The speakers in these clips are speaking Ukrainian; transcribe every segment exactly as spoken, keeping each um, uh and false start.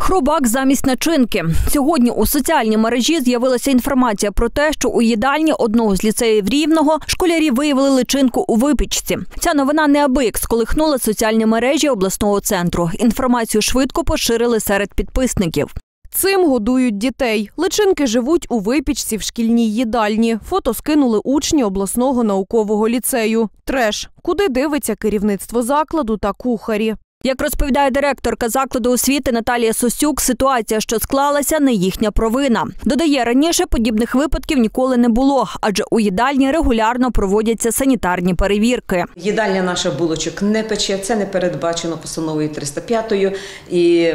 Хробак замість начинки. Сьогодні у соціальній мережі з'явилася інформація про те, що у їдальні одного з ліцеїв Рівного школярі виявили личинку у випічці. Ця новина неабияк сколихнула соціальні мережі обласного центру. Інформацію швидко поширили серед підписників. Цим годують дітей. Личинки живуть у випічці в шкільній їдальні. Фото скинули учні обласного наукового ліцею. Треш. Куди дивиться керівництво закладу та кухарі. Як розповідає директорка закладу освіти Наталія Сосюк, ситуація, що склалася, не їхня провина. Додає, раніше подібних випадків ніколи не було, адже у їдальні регулярно проводяться санітарні перевірки. Їдальня наша булочок не пече, це не передбачено постановою триста п'ятою і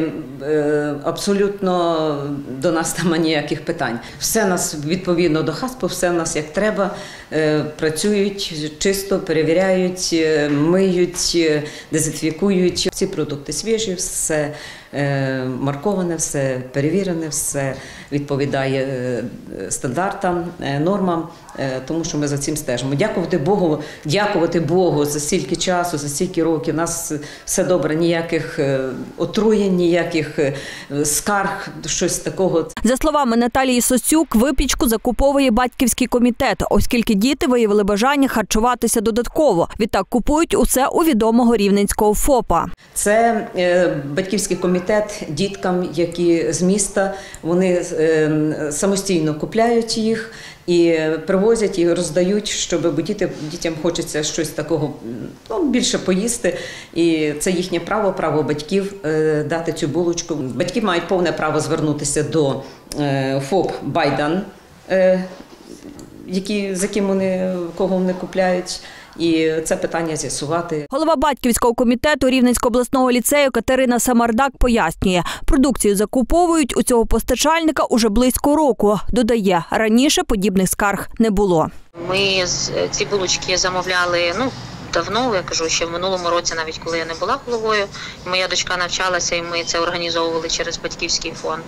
е, абсолютно до нас там ніяких питань. Все нас відповідно до ХАСПу, все в нас як треба, е, працюють чисто, перевіряють, е, миють, е, дезінфікують. Ці продукти свіжі, все е, марковане, все перевірене, все відповідає е, стандартам, е, нормам, е, тому що ми за цим стежимо. Дякувати Богу, дякувати Богу за стільки часу, за стільки років. У нас все добре, ніяких е, отруєнь, ніяких е, скарг, щось такого. За словами Наталії Сосюк, випічку закуповує батьківський комітет, оскільки діти виявили бажання харчуватися додатково. Відтак купують усе у відомого рівненського ФОПа. Це е, батьківський комітет діткам, які з міста, вони е, самостійно купляють їх і привозять і роздають, щоб діти, дітям хочеться щось такого, ну, більше поїсти. І це їхнє право, право батьків е, дати цю булочку. Батьки мають повне право звернутися до е, ФОП «Байдан», е, які, з яким вони, кого вони купляють. І це питання з'ясувати. Голова батьківського комітету Рівненського обласного ліцею Катерина Самардак пояснює, продукцію закуповують у цього постачальника уже близько року. Додає, раніше подібних скарг не було. Ми ці булочки замовляли, ну, давно, я кажу, ще в минулому році, навіть коли я не була головою. Моя дочка навчалася, і ми це організовували через батьківський фонд.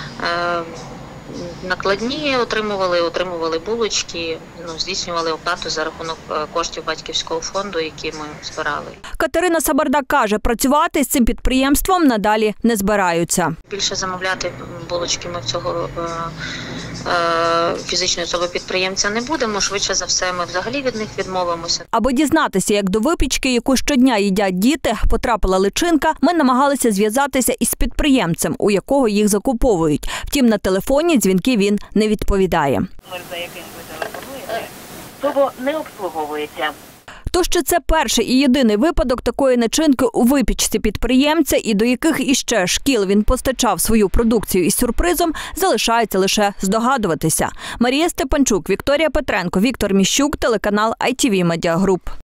Накладні отримували, отримували булочки, ну, здійснювали оплату за рахунок коштів батьківського фонду, які ми збирали. Катерина Самардак каже, працювати з цим підприємством надалі не збираються. Більше замовляти булочки ми в цього е, е, фізичної особи підприємця не будемо. Швидше за все, ми взагалі від них відмовимося. Аби дізнатися, як до випічки, яку щодня їдять діти, потрапила личинка, ми намагалися зв'язатися із підприємцем, у якого їх закуповують. Втім, на телефоні дзвінки він не відповідає. Номер, за яким ви телефонуєте, слово не обслуговується. То, що це перший і єдиний випадок такої начинки у випічці підприємця і до яких іще шкіл він постачав свою продукцію із сюрпризом, залишається лише здогадуватися. Марія Степанчук, Вікторія Петренко, Віктор Міщук, телеканал ай ті ві Медіа Груп.